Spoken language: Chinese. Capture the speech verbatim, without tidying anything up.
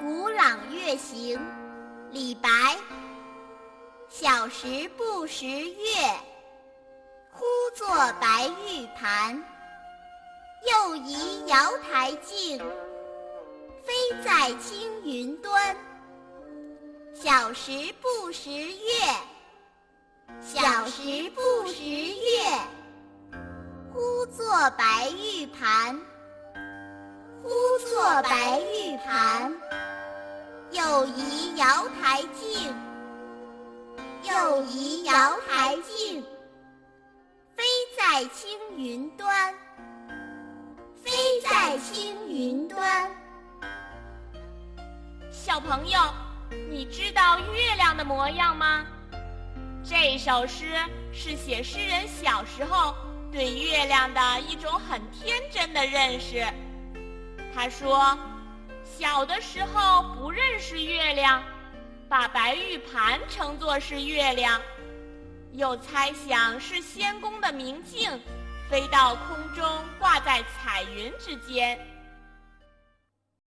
古朗月行》李白。小时不识月，呼作白玉盘。又疑瑶台镜，飞在青云端。小时不识月，小时不识月，呼作白玉盘。呼作白玉盘，又疑瑶台镜，又疑瑶台镜，飞在青云端。飞在青云端。 小朋友，你知道月亮的模样吗？这首诗是写诗人小时候对月亮的一种很天真的认识。他说，小的时候不认识月亮，把白玉盘称作是月亮，又猜想是仙宫的明镜飞到空中，挂在彩云之间。